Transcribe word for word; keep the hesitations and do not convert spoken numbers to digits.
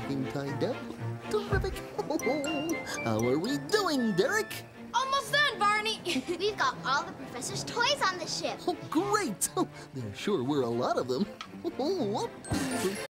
everything tied up. Terrific. How are we doing, Derek? Almost done, Barney. We've got all the professor's toys on the ship. Oh, great. There sure were a lot of them.